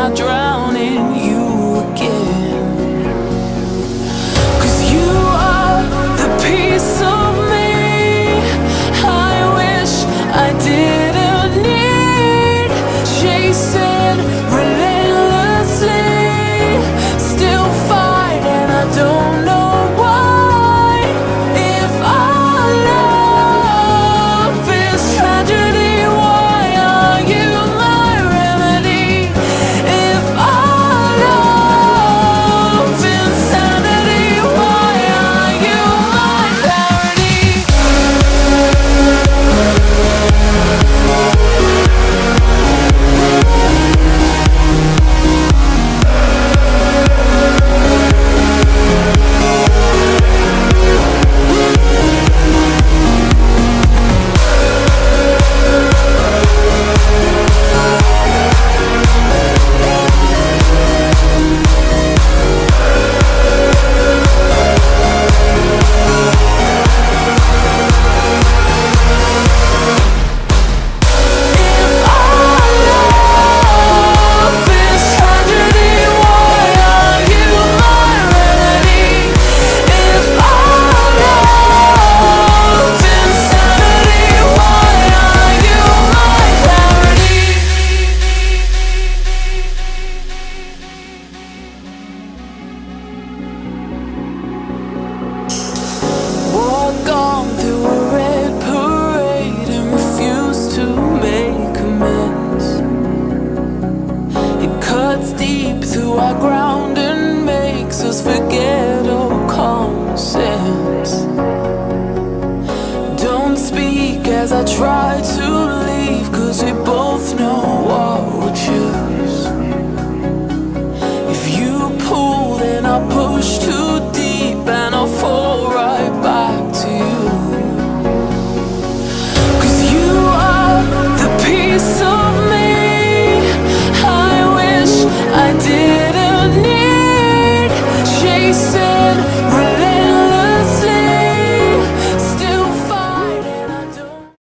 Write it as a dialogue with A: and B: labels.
A: I drown in you again. 'Cause you are the piece of me I wish I didn't need. Chasing relentlessly, still fight and I don't know why. If our love is tragedy, why are you my remedy? If our love is insanity, why are you my parody? Walk on through a red parade and refuse to make amends. It cuts deep through our ground and makes us forget all common sense. Don't speak as I try to leave, 'cause we both know what we'll choose. If you pull, then I'll push to